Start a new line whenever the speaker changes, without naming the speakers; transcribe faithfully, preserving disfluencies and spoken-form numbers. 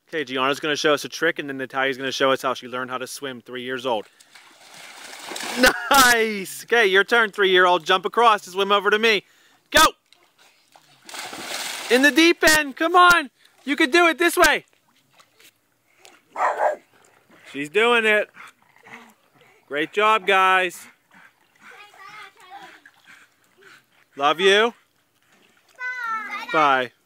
Okay, Gianna's going to show us a trick, and then Natalya's going to show us how she learned how to swim, three years old. Nice! Okay, your turn, three-year-old. Jump across to swim over to me. Go! In the deep end, come on! You can do it this way! She's doing it. Great job, guys. Love you. Bye. Bye.